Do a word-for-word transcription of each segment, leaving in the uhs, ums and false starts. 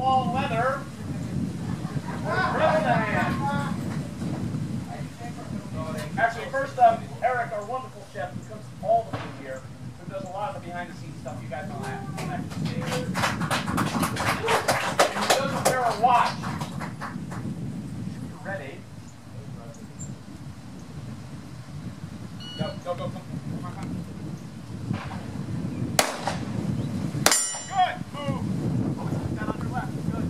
all leather. Actually, first up, Eric, our wonderful chef, who cooks all the food here, who does a lot of the behind-the-scenes stuff you guys don't have. And he doesn't wear a watch. You're ready. Go, go, go, come, come on, come. Good, move. Oh, down on your left, good.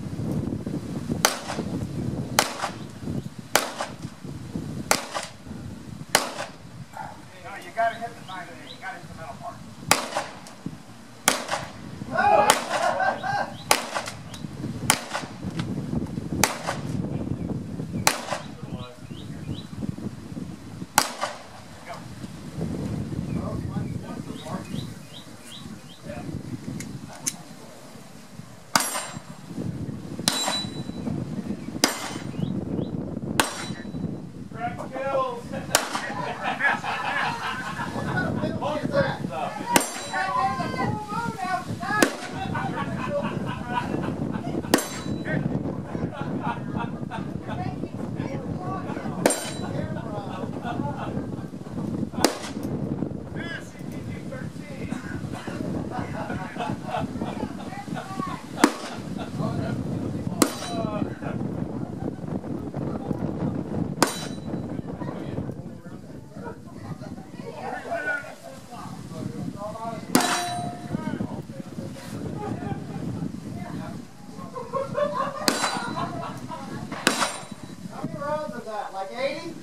No, you gotta hit the side of it, you gotta hit the metal part. Like eighty?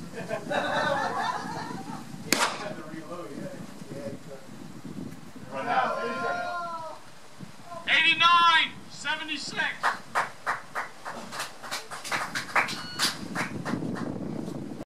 eighty-nine, seventy-six.